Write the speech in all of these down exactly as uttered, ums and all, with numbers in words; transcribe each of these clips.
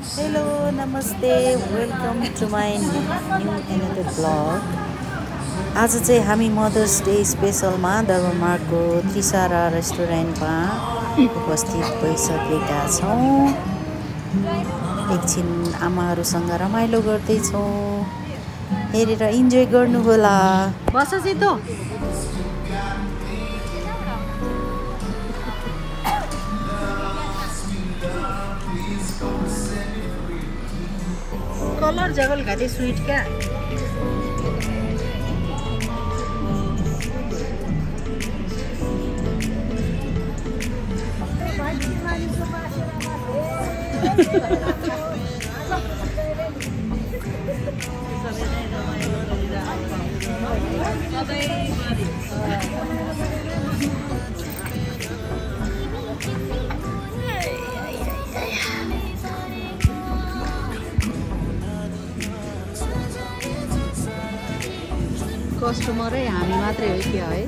Hello, namaste, welcome to my new another vlog. आज चाहिँ हामी मदर्स डे स्पेसलमा दरबारमार्गको त्रिसारा रेस्टुरेन्टमा उपस्थित भइसकेका छौँ। एकछिन आमाहरूसँग रमाइलो गर्दैछौँ। हेरेर इन्जोय गर्नुहोला। बस सिधो। कलर जगल खाते स्वीट क्या कस्टमरै हामी मात्रै हो क्या है।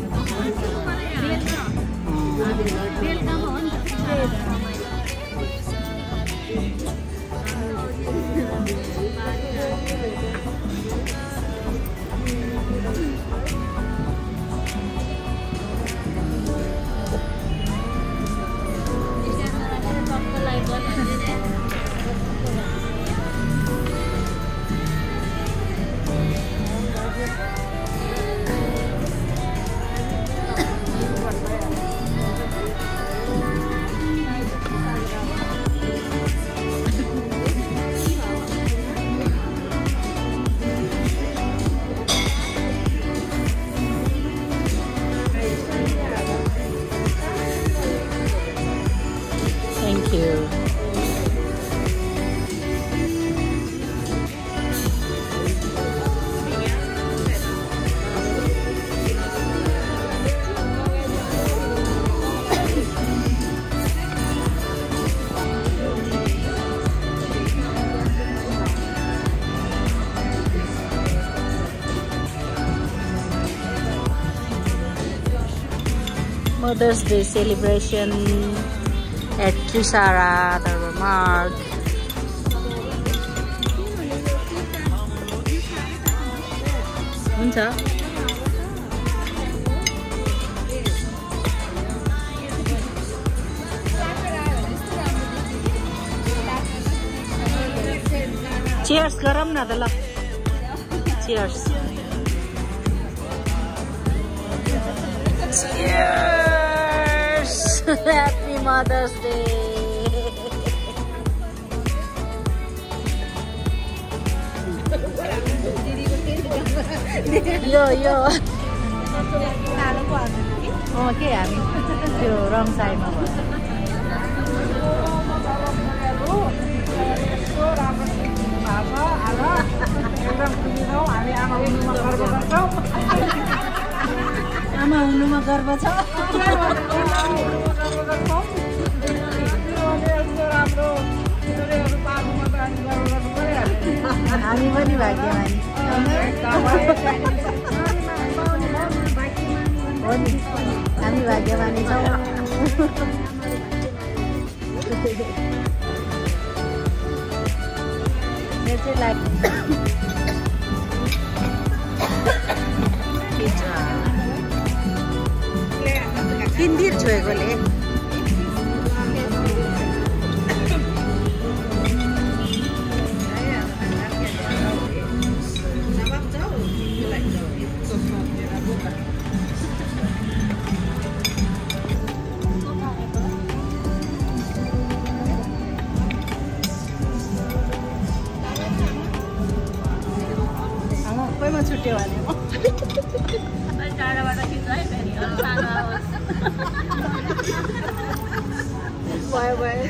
Thank you. Mother's Day celebration at Trisara, Dharmarg. Huncha. Cheers garam na da la. Cheers. Cheers. Happy Mother's Day. यो यो अँ के हामी त्यो रङ साइडमा भयो। आमा हुनुमा गर्व छ। हामी पनि भाग्यमानी हो नि, हामी भाग्यमानी छौँ। मेरो चाहिँ लाग्छ किन्दिर छोएकोले कोहीमा छुट्यो भने टाढाबाट खिच्छ है फेरि भयो भयो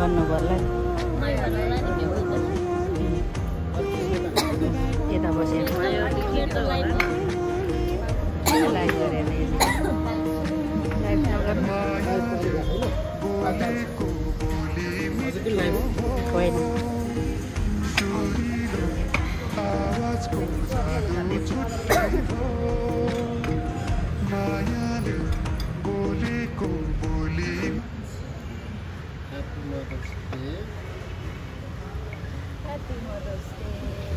भन्नु पर्ला यता बसेको लाइभ गरेर होइन Happy Mother's Day.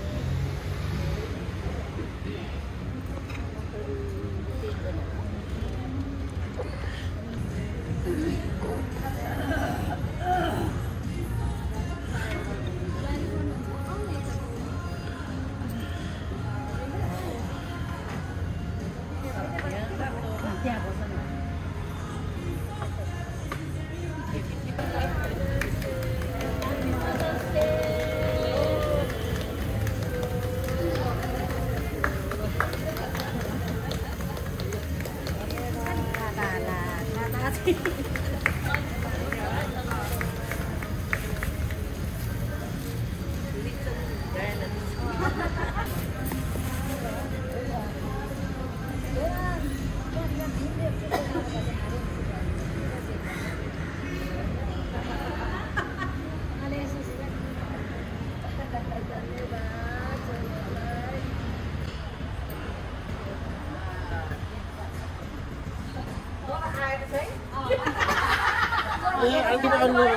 Anh đi ăn luôn.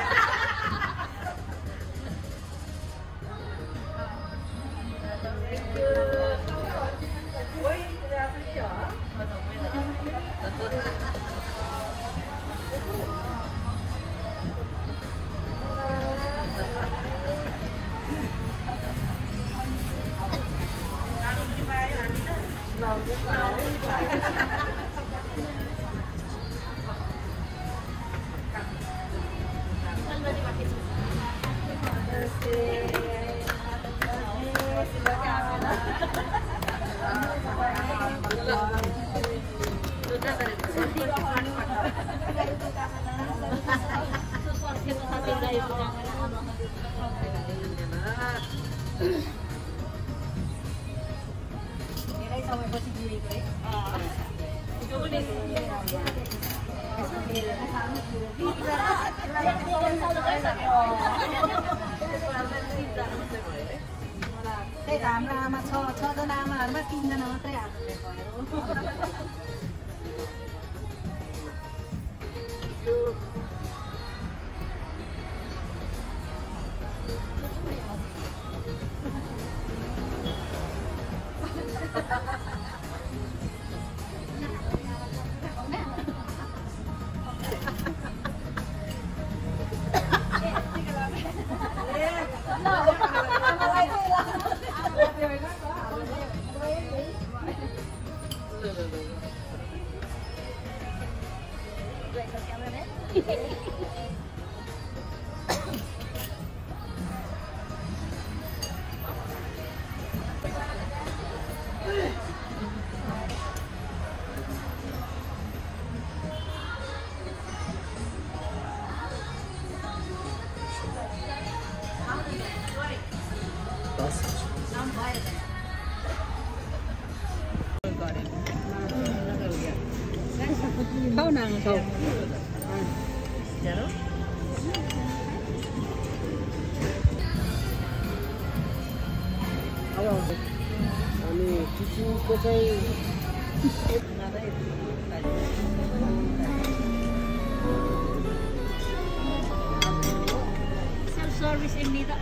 Đây là mà mà cho cho cho nam mà mà tin cho nó thế à? Kau nang kau. Jaro. Awal. Ani cucu ko चाहिँ Self service ini tak.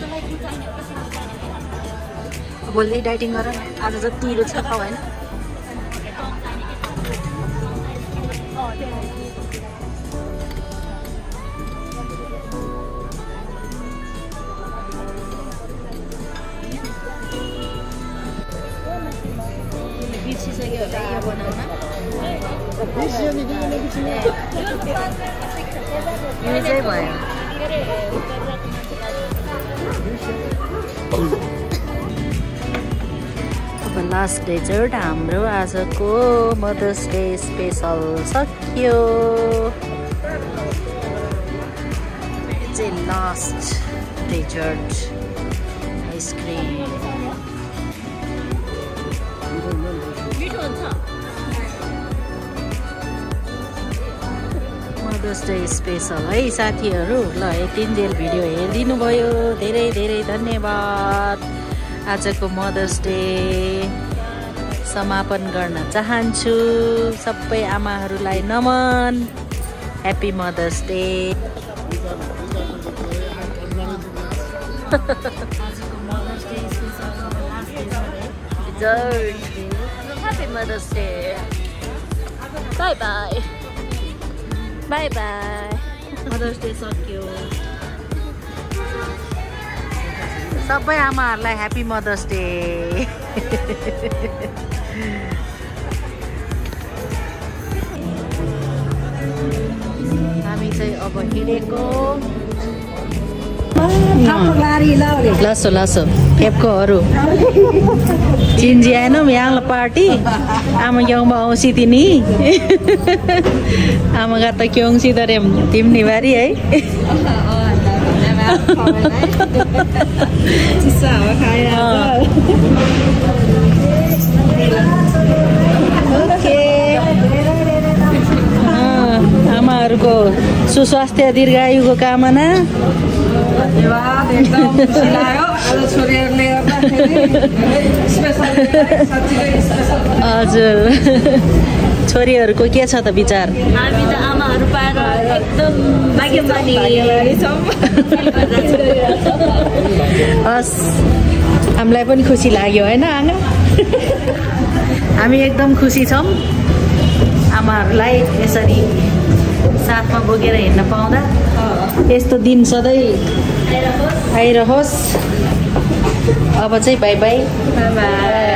भोलि dieting गर न आज जति रो छ खाऊ हैन बिर्सिसक्यो होला यो बनाउन यो चाहिँ भयो अब लास्ट डेजर्ट हाम्रो आजको मदर्स डे स्पेसल सक्यो चाहिँ last dessert ice cream mother's day special है साथीहरू ल यतिन्जेल भिडियो हेरिदिनु भयो धेरै धेरै धन्यवाद आजको मदर्स डे समापन गर्न चाहन्छु सबै आमाहरूलाई नमन happy mother's day happy mother's day bye bye bye bye mother's day सक्यो सबै आमाहरूलाई ह्याप्पी मदर्स डे हामी चाहिँ अब हिँडेको लासो लासो फेपकोहरू चिन्जी आएनौँ यहाँ पार्टी आमा गाउँमा औँसी तिनी आमा गा त क्योङसी त रे तिम्नी बारी है आमाहरूको सुस्वास्थ्य दीर्घायुको कामना धन्यवाद एकदम खुसी लाग्यो आज छोरीहरुले गर्दाखेरि स्पेशल हजुर छोरीहरुको के छ त विचार हामी त आमाहरु पाएर एकदम भाग्यमानी छौं हस् हामीलाई पनि खुसी लाग्यो हैन आङा हामी एकदम खुसी छौं आमाहरुलाई यसरी साथमा बोकेर हिँड्न पाउँदा यस्तो दिन सधैँ आइरहोस् अब चाहिँ बाइ बाइ बाइ बाइ